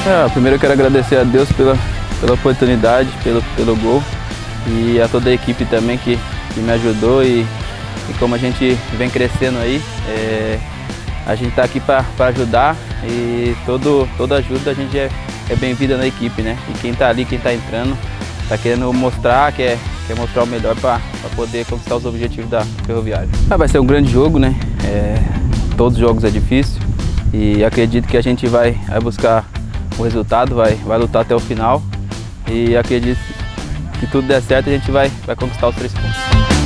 Primeiro eu quero agradecer a Deus pela oportunidade, pelo gol, e a toda a equipe também que me ajudou, e como a gente vem crescendo aí, a gente está aqui para ajudar, e toda ajuda a gente é bem-vinda na equipe, né? E quem está ali, quem está entrando, está querendo mostrar, quer mostrar o melhor para poder conquistar os objetivos da Ferroviária. Vai ser um grande jogo, né? Todos os jogos é difícil, e acredito que a gente vai buscar o resultado, vai lutar até o final, e acredito que tudo der certo, a gente vai conquistar os 3 pontos.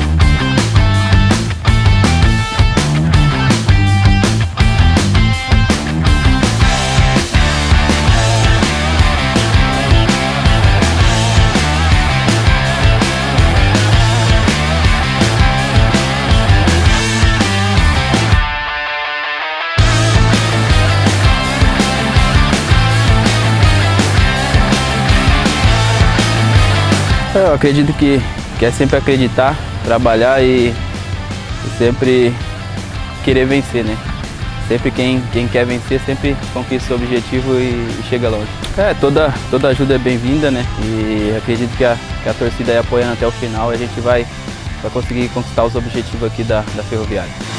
Eu acredito que é sempre acreditar, trabalhar e sempre querer vencer, né? Sempre quem quer vencer sempre conquista seu objetivo e chega longe. Toda ajuda é bem-vinda, né? E acredito que a torcida aí apoiando até o final, a gente vai conseguir conquistar os objetivos aqui da Ferroviária.